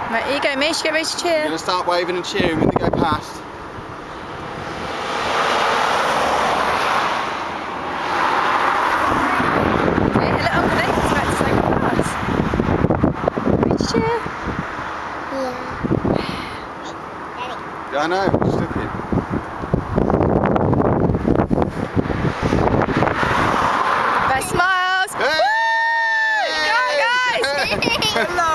Right, here you go, Mish. Get ready to cheer. You're going to start waving and cheering when they go past. Okay, hello, Uncle Nick. It's about to say goodbye. Ready to cheer? Yeah, I know. Just looking. Best smiles. Hey! Woo! Go, guys!